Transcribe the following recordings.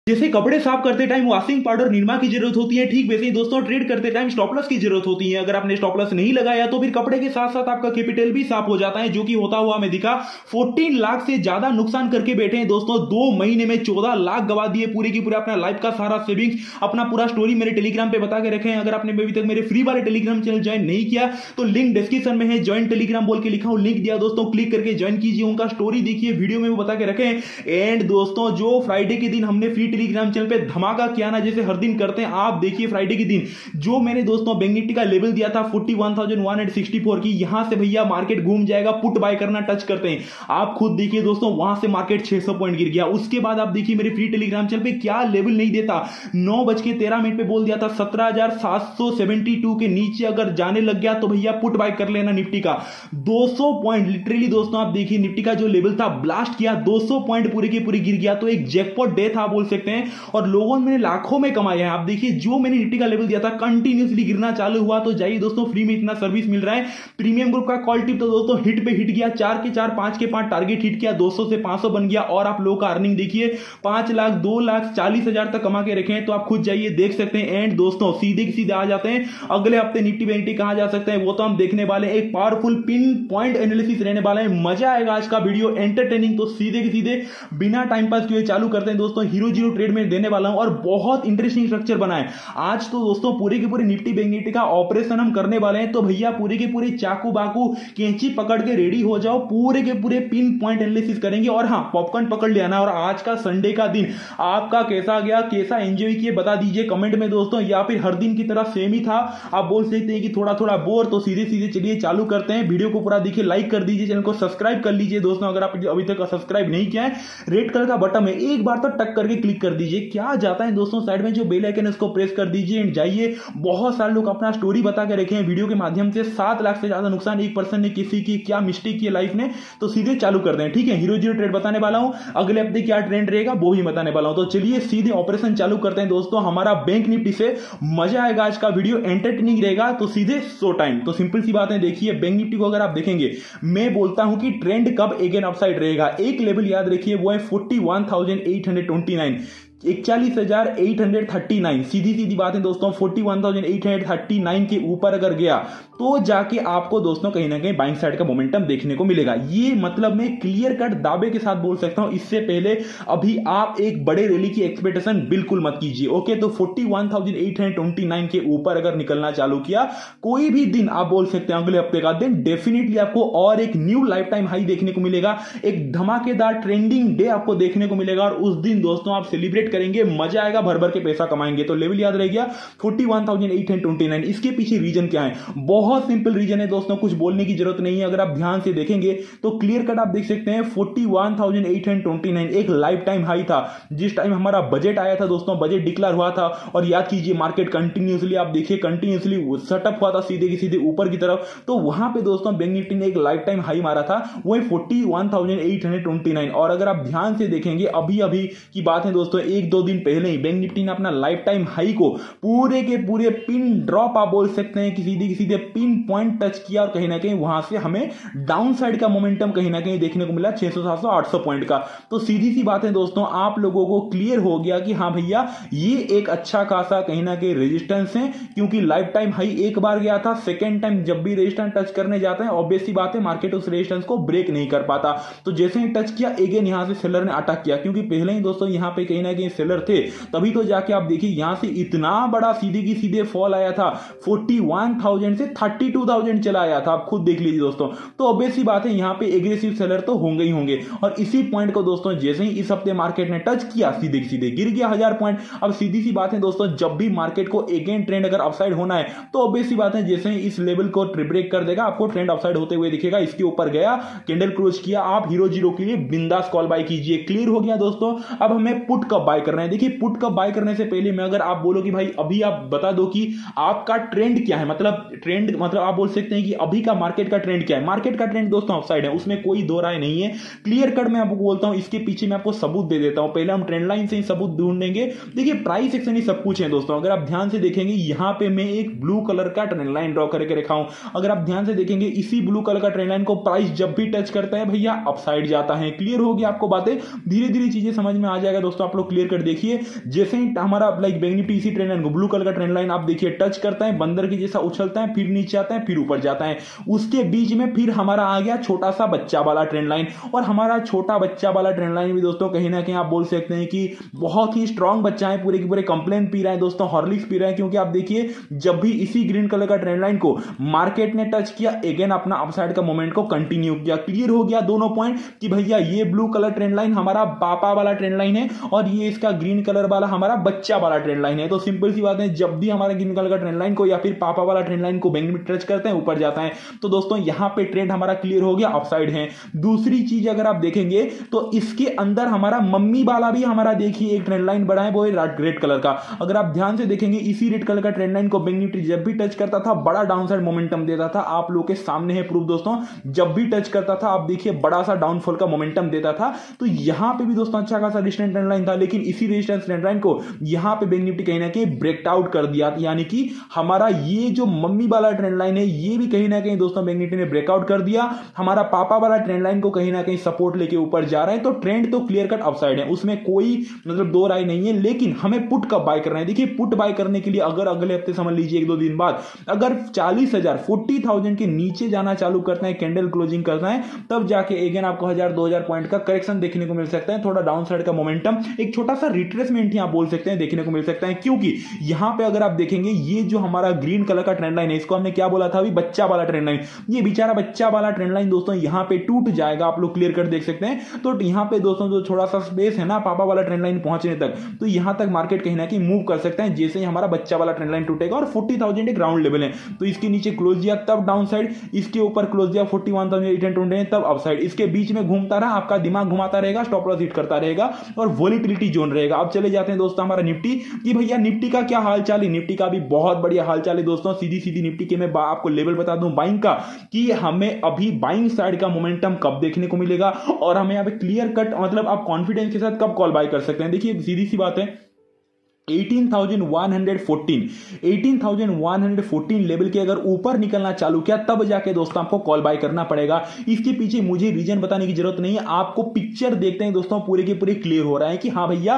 जैसे कपड़े साफ करते टाइम वॉशिंग पाउडर निरमा की जरूरत होती है, ठीक वैसे ही दोस्तों ट्रेड करते टाइम स्टॉप लॉस की जरूरत होती है। अगर आपने स्टॉप लॉस नहीं लगाया तो फिर कपड़े के साथ साथ आपका कैपिटल भी साफ हो जाता है, जो कि होता हुआ हमें दिखा। 14 लाख से ज्यादा नुकसान करके बैठे हैं दोस्तों। 2 महीने में 14 लाख गवा दिए, पूरे की पूरे अपना लाइफ का सारा सेविंग्स, अपना पूरा स्टोरी मेरे टेलीग्राम पे बता के रखे हैं। अगर आपने अभी तक मेरे फ्री वाले टेलीग्राम चैनल ज्वाइन नहीं किया तो लिंक डिस्क्रिप्शन में है, ज्वाइन टेलीग्राम बोल के लिखा हूं, लिंक दिया दोस्तों, क्लिक करके ज्वाइन कीजिए। उनका स्टोरी देखिए, वीडियो में वो बता के रखे हैं। एंड दोस्तों जो फ्राइडे के दिन हमने फ्री टेलीग्राम चैनल पे धमाका किया ना, जैसे हर दिन करते हैं, आप देखिए फ्राइडे के दिन जो मैंने दोस्तों बैंक निफ्टी का लेवल दिया था 41,164 की, यहां से भैया मार्केट घूम जाएगा, पुट बाय करना टच करते हैं। आप खुद देखिए दोस्तों, वहां से मार्केट 600 पॉइंट गिर गया। उसके बाद आप देखिए मेरे फ्री टेलीग्राम चैनल पे क्या लेवल नहीं देता, 9:13 पे बोल दिया था 17,772 के नीचे अगर जाने लग गया तो भैया पुट बाय कर लेना निफ्टी का। 200 पॉइंट लिटरली दोस्तों आप देखिए निफ्टी का जो लेवल था ब्लास्ट किया, 200 पॉइंट पूरे के पूरे गिर गया। तो एक जैकपॉट डे था बोल सकते हैं, और लोगों ने लाखों में कमाया है। आप देखिए जो मैंने निफ्टी का लेवल दिया था कंटिन्यूअसली गिरना चालू हुआ। तो जाइए दोस्तों, फ्री में इतना सर्विस मिल रहा है। प्रीमियम ग्रुप का कॉल टिप तो दोस्तों हिट पे हिट गया, 4 के 4 5 के 5 टारगेट हिट किया, 200 से 500 बन गया। और आप लोगों का अर्निंग देखिए 5 लाख 2 लाख 40 हजार तक कमा के रखे हैं। तो आप खुद जाइए देख सकते हैं। एंड दोस्तों सीधे सीधे आ जाते हैं अगले हफ्ते निफ्टी बैंक कहां जा सकते हैं, वो तो हम देखने वाले हैं। एक पावरफुल पिन पॉइंट एनालिसिस रहने वाला है, मजा आएगा आज का वीडियो, एंटरटेनिंग। तो सीधे सीधे बिना टाइम पास किए चालू करते हैं दोस्तों। हीरो जीरो ट्रेड में देने वाला हूं और बहुत इंटरेस्टिंग स्ट्रक्चर बना है आज। तो दोस्तों पूरे के पूरे निफ्टी बैंक निफ्टी का ऑपरेशन हम करने वाले हैं। तो भैया पूरे के पूरे चाकू बाकू कैंची पकड़ के रेडी हो जाओ, पूरे के पूरे पिन पॉइंट एनालिसिस करेंगे। और हाँ, पॉपकॉर्न पकड़ लिया ना। और आज का संडे का दिन आपका कैसा गया, कैसा एंजॉय किए बता दीजिए कमेंट में दोस्तों, या फिर हर दिन की तरह सेम ही था। आप बोल सकते हैं कि थोड़ा थोड़ा बोर। तो सीधे सीधे चलिए चालू करते हैं। वीडियो को पूरा देखिए, लाइक कर दीजिए, चैनल को सब्सक्राइब कर लीजिए दोस्तों। अगर आप अभी तक सब्सक्राइब नहीं किया है, रेड कलर का बटन है, एक बार तो टक करके क्लिक कर दीजिए। क्या जाता है दोस्तों, साइड में जो बेल आइकन है उसको प्रेस कर दीजिए। एंड जाइए, बहुत सारे लोग अपना स्टोरी बता के रखे हैं वीडियो के माध्यम से। 7 लाख से ज्यादा नुकसान एक पर्सन ने किसी की क्या मिस्टेक की लाइफ ने। तो सीधे चालू करते हैं, ठीक है। हीरो जीरो ट्रेड बताने वाला हूं, अगले हफ्ते क्या ट्रेंड रहेगा वो भी बताने वाला हूं। तो चलिए सीधे ऑपरेशन चालू करते हैं दोस्तों हमारा बैंक निफ्टी से। मजा आएगा आज का वीडियो, एंटरटेनिंग रहेगा। तो सीधे शो टाइम। तो सिंपल सी बात है, देखिए बैंक निफ्टी को अगर आप देखेंगे, मैं बोलता हूं कि ट्रेंड कब अगेन अपसाइड रहेगा। एक लेवल याद रखिए, वो है 41,829, 41,839। सीधी सीधी बात है दोस्तों, 41,839 के ऊपर अगर गया तो जाके आपको दोस्तों कहीं ना कहीं बाइंग साइड का मोमेंटम देखने को मिलेगा। ये मतलब मैं क्लियर कट दावे के साथ बोल सकता हूं। इससे पहले अभी आप एक बड़े रैली की एक्सपेक्टेशन बिल्कुल मत कीजिए, ओके। तो 41,829 के ऊपर अगर निकलना चालू किया कोई भी दिन, आप बोल सकते हैं अगले हफ्ते का दिन, डेफिनेटली आपको और एक न्यू लाइफ टाइम हाई देखने को मिलेगा। एक धमाकेदार ट्रेंडिंग डे आपको देखने को मिलेगा। और उस दिन दोस्तों आप सेलिब्रेट करेंगे, मजा आएगा, भर भर के पैसा कमाएंगे। तो लेवल याद रह गया 41,829। इसके पीछे रीजन क्या है, बहुत सिंपल रीजन है दोस्तों, कुछ बोलने की जरूरत नहीं है। अगर आप ध्यान से देखेंगे तो क्लियर कट आप देख सकते हैं 41,829 एक लाइफ टाइम हाई था। जिस टाइम हमारा बजट आया था दोस्तों, बजट डिक्लेयर हुआ था, और याद कीजिए मार्केट कंटिन्यूअसली आप देखिए कंटिन्यूअसली सेटअप हुआ था सीधे की सीधे ऊपर की तरफ। तो वहां पे दोस्तों बैंक निफ्टी ने एक लाइफ टाइम हाई मारा था, वो 41,829। और अगर आप ध्यान से देखेंगे अभी अभी की बात है दोस्तों, 1-2 दिन पहले ही बैंक निफ्टी ने अपना लाइफ टाइम हाई को पूरे के पूरे पिन ड्रॉप आप बोल सकते हैं कि सीधे सीधे पिन पॉइंट टच किया। और कहीं ना कहीं वहां से हमें डाउन साइड का मोमेंटम कहीं ना कहीं देखने को मिला 600 700 800 पॉइंट का। तो सीधी सी बात है दोस्तों, आप लोगों को क्लियर हो गया कि हाँ भैया ये एक अच्छा खासा कहीं ना कहीं रेजिस्टेंस है, क्योंकि लाइफ टाइम हाई एक बार गया था। सेकेंड टाइम जब भी रेजिस्टेंस टच करने जाते हैं, ऑब्वियस सी बात है मार्केट उस रेजिस्टेंस को ब्रेक नहीं कर पाता। तो जैसे ही टच किया अगेन यहां से सेलर ने अटैक किया, क्योंकि पहले ही दोस्तों यहां पे कहीं ना कहीं सेलर थे, तभी तो जाके आप देखिए यहां से इतना बड़ा सीधे की सीधे फॉल आया था। 41,000 से 32,000 चला आया था, आप खुद देख लीजिए दोस्तों। तो ऑब्वियस सी बात है यहां पे एग्रेसिव सेलर तो होंगे ही होंगे। और इसी पॉइंट को दोस्तों जैसे ही इस हफ्ते मार्केट ने टच किया, सीधे सीधे गिर गया 1000 पॉइंट। अब सीधी सी बात है दोस्तों, जब भी मार्केट को अगेन ट्रेंड अगर अपसाइड होना है तो ऑब्वियस सी बात है जैसे ही इस लेवल को ब्रेक कर देगा, आपको ट्रेंड अपसाइड होते हुए दिखेगा। इसके ऊपर गया, कैंडल क्लोज किया, आप हीरो जीरो के लिए बिंदास कॉल बाय कीजिए। क्लियर हो गया दोस्तों। अब हमें पुट कब बाय करना है, देखिए पुट कब बाय करने से पहले मैं अगर आप बोलो कि भाई अभी आप बता दो कि आपका ट्रेंड क्या है, मतलब ट्रेंड मतलब आप बोल सकते हैं कि अभी का मार्केट का ट्रेंड क्या है। मार्केट का ट्रेंड दोस्तों अपसाइड है, उसमें कोई दो राय नहीं है। क्लियर कट मैं आपको बोलता हूं, इसके पीछे मैं आपको सबूत दे देता हूं। पहले हम ट्रेंड लाइन से ही सबूत ढूंढेंगे। देखिए प्राइस एक्शन ही सब कुछ है दोस्तों। अगर आप ध्यान से देखेंगे यहां पे मैं एक ब्लू कलर का ट्रेंड लाइन ड्रॉ करके रखा हूं। अगर आप ध्यान से देखेंगे इसी ब्लू कलर का ट्रेंड लाइन को प्राइस जब भी टच करता है भैया अपसाइड जाता है। क्लियर हो गया आपको बातें, धीरे धीरे चीजें समझ में आ जाएगा दोस्तों। आप लोग क्लियर क्लियर कट देखिए, जैसे ही हमारा लाइक बैंक निफ्टी इसी ट्रेंड लाइन को, ब्लू कलर का ट्रेंड लाइन आप देखिए टच करता है, बंदर की जैसा उछलता है, फिर नीचे आता है, फिर ऊपर जाता है, उसके बीच में फिर हमारा आ गया छोटा सा बच्चा वाला ट्रेंड लाइन। और हमारा छोटा बच्चा वाला ट्रेंड लाइन भी दोस्तों कहीं ना कहीं आप बोल सकते हैं कि बहुत ही स्ट्रांग बच्चा है, पूरे के पूरे कंप्लेन पी रहा है दोस्तों, हॉर्लिक्स पी रहा है, क्योंकि आप देखिए जब भी इसी ग्रीन कलर का ट्रेंड लाइन को मार्केट ने टच किया, अगेन अपना अपसाइड का मोमेंट को कंटिन्यू किया। क्लियर हो गया दोनों पॉइंट कि भैया ये ब्लू कलर ट्रेंड लाइन हमारा पापा वाला ट्रेंड लाइन है और ये इसका ग्रीन कलर वाला हमारा बच्चा वाला ट्रेंड लाइन है। तो सिंपल सी बात है, जब भी हमारा ग्रीन कलर का ट्रेंड लाइन को या फिर पापा वाला ट्रेंड लाइन को बैंक में टच करते हैं, ऊपर जाता है। तो दोस्तों यहां पे ट्रेंड हमारा क्लियर हो गया, अपसाइड है। दूसरी चीज अगर आप देखेंगे तो इसके अंदर हमारा मम्मी वाला भी हमारा देखिए एक ट्रेंड लाइन बड़ा है, वो है रेड कलर का। अगर आप ध्यान से देखेंगे इसी रेड कलर का ट्रेंड लाइन को बैंक निफ्टी जब भी टच करता था बड़ा डाउनसाइड मोमेंटम देता था। आप लोगों के सामने है प्रूफ दोस्तों, जब भी टच करता था आप देखिए बड़ा सा डाउनफॉल का मोमेंटम देता था। तो यहां पे भी दोस्तों अच्छा खासा रेजिस्टेंस ट्रेंड लाइन था, लेकिन इसी रेजिस्टेंस ट्रेंड लाइन को यहां पे बैंक निफ्टी कहीं ना कहीं ब्रेक आउट कर दिया, यानी कि हमारा ये जो मम्मी वाला ट्रेंड लाइन है ये भी कहीं ना कहीं दोस्तों बैंक निफ्टी ने ब्रेकआउट कर दिया। हमारा पापा वाला ट्रेंड लाइन को कहीं ना कहीं सपोर्ट लेके ऊपर जा रहा है। तो ट्रेंड तो क्लियर कट अपसाइड है, उसमें कोई मतलब दो राय नहीं है। लेकिन हमें पुट कब बाय करना है, देखिए पुट बाय करने के लिए अगर अगले हफ्ते समझ लीजिए एक दो दिन बाद अगर 40,000 के नीचे जाना चालू करना है, कैंडल क्लोजिंग करना है, तब जाके अगेन आपको 1000-2000 पॉइंट का करेक्शन देखने को मिल सकता है। थोड़ा डाउन साइड का मोमेंटम, एक छोटा सा रिट्रेसमेंट ही आप बोल सकते हैं देखने को मिल सकता है। क्योंकि यहां पे अगर आप देखेंगे ये जो हमारा ग्रीन कलर का ट्रेंड लाइन है, इसको हमने क्या बोला था अभी, बच्चा वाला ट्रेंड लाइन। ये बेचारा बच्चा वाला ट्रेंड लाइन दोस्तों यहां पे टूट जाएगा, आप लोग क्लियर कट देख सकते हैं। तो यहां पे दोस्तों जो थोड़ा सा स्पेस है ना पापा वाला ट्रेंड लाइन पहुंचने तक, तो यहां तक मार्केट कहीं ना कहीं मूव कर सकता है जैसे ही हमारा बच्चा वाला ट्रेंड लाइन टूटेगा। और 40,000 एक ग्राउंड लेवल है, तो इसके नीचे क्लोज दिया तब डाउन साइड, इसके ऊपर क्लोज दिया 41,820 तब अप साइड। इसके बीच में घूमता रहा, आपका दिमाग घुमाता रहेगा, स्टॉप लॉस हिट करता रहेगा और वोलेटिलिटी जोन रहेगा। अब चले जाते हैं दोस्तों हमारा निफ्टी कि भैया निफ्टी का क्या हाल चाल है। निफ्टी का भी बहुत बढ़िया हाल चाल है दोस्तों। सीधी सीधी निफ्टी के मैं आपको लेवल बता दूं बाइंग का, कि हमें अभी बाइंग साइड का मोमेंटम कब देखने को मिलेगा और हमें यहाँ पे क्लियर कट मतलब आप कॉन्फिडेंस के साथ कब कॉल बाय कर सकते हैं। देखिए सीधी सी बात है, 18,114 लेवल के अगर ऊपर निकलना चालू किया तब जाके दोस्तों आपको कॉल बाय करना पड़ेगा। इसके पीछे मुझे रीजन बताने की जरूरत नहीं है, आपको पिक्चर देखते हैं दोस्तों पूरे के पूरे क्लियर हो रहा है कि हाँ भैया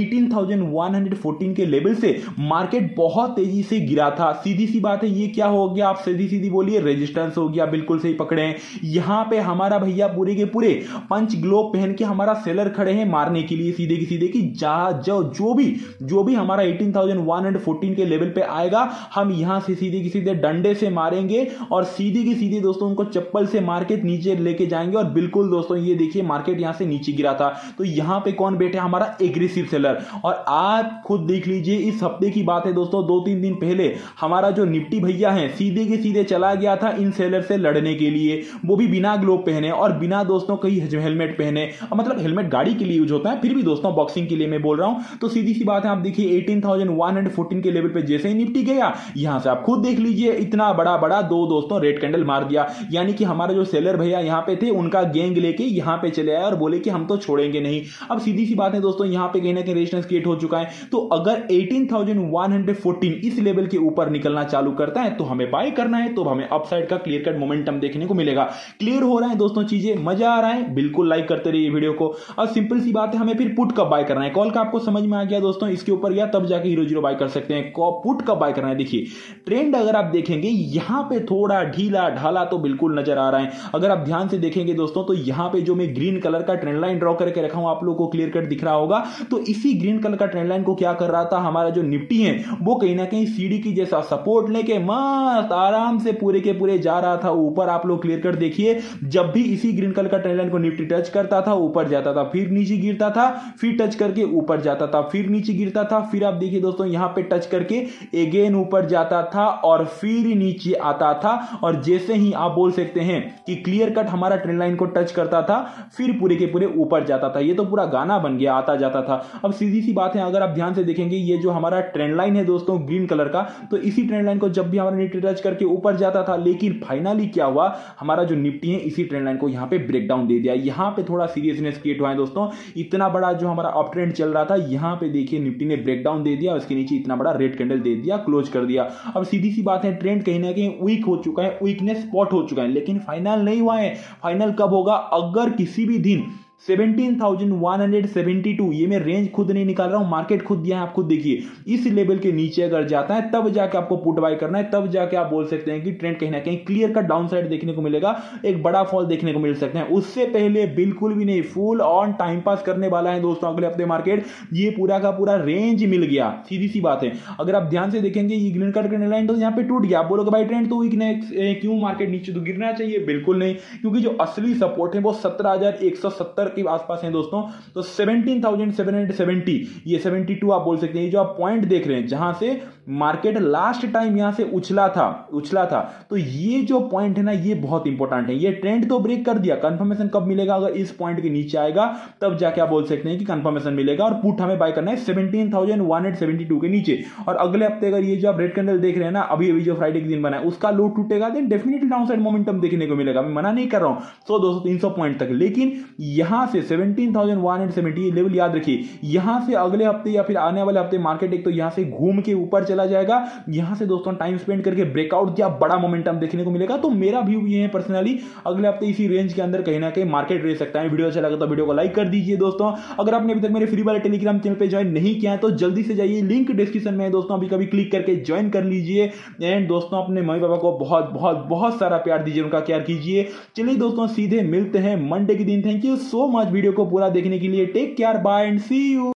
18,114 के लेवल से मार्केट बहुत तेजी से गिरा था। सीधी सी बात है, ये क्या हो गया, आप सीधी सीधी बोलिए रेजिस्टेंस हो गया, बिल्कुल सही पकड़े हैं। यहां पे हमारा भैया पूरे के पूरे पंच ग्लोब पहन के हमारा सेलर खड़े हैं मारने के लिए सीधे की सीधे कि जो भी हमारा 18,114 के लेवल पे आएगा, हम यहां से सीधे की सीधे डंडे से मारेंगे और सीधे की सीधे दोस्तों उनको चप्पल से मार्केट नीचे लेके जाएंगे। और बिल्कुल दोस्तों ये देखिए मार्केट यहां से नीचे गिरा था, तो यहां पे कौन बैठे, हमारा एग्रेसिव सेलर। और आप खुद देख लीजिए इस हफ्ते की बात है दोस्तों, 2-3 दिन पहले हमारा जो निफ्टी भैया है सीधे के सीधे चला गया था इन सेलर से लड़ने के लिए, वो भी बिना ग्लोव पहने और बिना दोस्तों कहीं हेलमेट पहने। मतलब हेलमेट गाड़ी के लिए यूज होता है, फिर भी दोस्तों बॉक्सिंग के लिए मैं बोल रहा हूं। तो सीधी सी बात है, आप देखिए 18,114 के लेवल पे जैसे ही निफ्टी गया, यहां से आप खुद देख लीजिए इतना बड़ा दो दोस्तों रेड कैंडल मार दिया। यानी कि हमारे जो सेलर भैया यहां पे थे उनका गैंग लेके यहां पे चले आए और बोले कि हम तो छोड़ेंगे नहीं। अब सीधी सी बात है दोस्तों, यहां पे कहीं ना कहीं रेजिस्टेंस क्रिएट हो चुका है। तो अगर 18,114 इस लेवल के ऊपर निकलना चालू करता है तो हमें बाय करना है, तो हमें अपसाइड का क्लियर कट मोमेंटम देखने को मिलेगा। क्लियर हो रहा है दोस्तों चीजें, मजा आ रहा है, बिल्कुल लाइक करते रहिए वीडियो को। और सिंपल सी बात है, हमें फिर पुट कब बाय करना है, कॉल का आपको समझ में आ गया दोस्तों, इसके ऊपर या तब जाके 0-0 बाय कर सकते हैं। पुट कब बाय करना है, देखिए ट्रेंड अगर आप देखेंगे यहां पे थोड़ा ढीला ढाला तो बिल्कुल नजर आ रहा है। अगर आप ध्यान से देखेंगे दोस्तों, तो यहां पे जो मैं ग्रीन कलर का ट्रेंड लाइन ड्रॉ करके रखा हूं, आप लोगों को क्लियर कट दिख रहा होगा। तो इसी ग्रीन कलर का ट्रेंड लाइन को क्या कर रहा था, हमारा जो निफ्टी है वो कहीं ना कहीं सीढ़ी की जैसा सपोर्ट लेके मस्त आराम से पूरे के पूरे जा रहा था ऊपर। आप लोग क्लियर कट देखिए, जब भी इसी ग्रीन कलर का ट्रेंड लाइन को निफ्टी टच करता था ऊपर जाता था, फिर नीचे गिरता था, फिर टच करके ऊपर जाता था, फिर नीचे गिरता था, फिर आप देखिए दोस्तों यहां पे टच करके अगेन ऊपर जाता था और फिर नीचे आता था। और जैसे ही आप बोल सकते हैं कि क्लियर कट हमारा ट्रेंड लाइन को टच करता था, फिर पूरे के पूरे ऊपर जाता था। ये तो पूरा गाना बन गया, आता जाता था। अब सीधी सी बात है, अगर आप ध्यान से देखेंगे ये जो हमारा ट्रेंड लाइन है दोस्तों ग्रीन कलर का, तो इसी ट्रेंड लाइन को जब भी हमारा निफ्टी टच करके ऊपर जाता था, लेकिन फाइनली क्या हुआ, हमारा जो निफ्टी है इसी ट्रेंड लाइन को यहां पे ब्रेकडाउन दे दिया। यहां पे थोड़ा सीरियसनेस क्रिएट हुआ है दोस्तों। इतना बड़ा जो हमारा अप ट्रेंड चल रहा था, यहां पे देखिए निफ्टी ने ब्रेकडाउन दे दिया, उसके नीचे इतना बड़ा रेड कैंडल दे दिया, क्लोज कर दिया। अब सीधी सी बात है, ट्रेंड कहीं ना कहीं वीक हो चुका है, वीकनेस स्पॉट हो चुका है, लेकिन फाइनल नहीं हुआ है। फाइनल कब होगा, अगर किसी भी दिन 17,172, ये मैं रेंज खुद नहीं निकाल रहा हूं, मार्केट खुद दिया है, आप खुद देखिए। इस लेवल के नीचे अगर जाता है तब जाके आपको पुट बाय करना है, तब जाके आप बोल सकते हैं कि ट्रेंड कहीं ना कहीं क्लियर कट डाउन साइड देखने को मिलेगा, एक बड़ा फॉल देखने को मिल सकते हैं। उससे पहले बिल्कुल भी नहीं, फुल ऑन टाइम पास करने वाला है दोस्तों अगले हफ्ते मार्केट। ये पूरा का पूरा रेंज मिल गया, सीधी सी बात है। अगर आप ध्यान से देखेंगे ये ग्रीन कट ट्रेंड लाइन तो यहाँ पे टूट गया, आप बोलोगे भाई ट्रेंड तो वीक है, क्यों मार्केट नीचे तो गिरना चाहिए? बिल्कुल नहीं, क्योंकि जो असली सपोर्ट है वो 17,170 के आसपास है दोस्तों। तो 17,770, ये 72 आप बोल सकते हैं, जो आप पॉइंट देख रहे हैं जहां से मार्केट लास्ट टाइम यहां से उछला था, तो ये जो पॉइंट है ना, ये बहुत इंपॉर्टेंट है। ये ट्रेंड तो ब्रेक कर दिया, कंफर्मेशन कब मिलेगा? अगर इस पॉइंट के नीचे आएगा तब जाके आप बोल सकते हैं कि कंफर्मेशन मिलेगा, और पुट हमें बाय करना है 17,172 के नीचे। और अगले हफ्ते अगर ये जो आप रेड कैंडल देख रहे हैं ना, अभी जो फ्राइडे के दिन बना है, उसका लो टूटेगा, देन डेफिनेटली डाउनसाइड मोमेंटम देखने को मिलेगा। मैं मना नहीं कर रहा हूं 100, 200, 300 पॉइंट तक, लेकिन यहां से 17,170 लेवल याद रखिए, यहां से अगले हफ्ते या फिर आने वाले हफ्ते मार्केट एक तो यहां से घूम के ऊपर चला जाएगा, यहां से दोस्तों टाइम स्पेंड करके ब्रेकआउट किया, बड़ा मोमेंटम देखने को मिलेगा। तो मेरा व्यू ये है पर्सनली, अगले हफ्ते इसी रेंज के अंदर कहीं ना कहीं मार्केट रह सकता है। वीडियो अच्छा लगा तो वीडियो को लाइक कर दीजिए दोस्तों। अगर आपने अभी तक मेरे फ्री वाले टेलीग्राम चैनल पे ज्वाइन नहीं किया है तो जल्दी से जाइए, लिंक डिस्क्रिप्शन में है दोस्तों, अभी कभी क्लिक करके ज्वाइन कर लीजिए। एंड दोस्तों अपने मम्मी पापा को बहुत बहुत बहुत सारा प्यार दीजिए, उनका केयर कीजिए। चलिए दोस्तों सीधे मिलते हैं मंडे के दिन। Thank you so much video को पूरा देखने के लिए। Take care, bye and see you.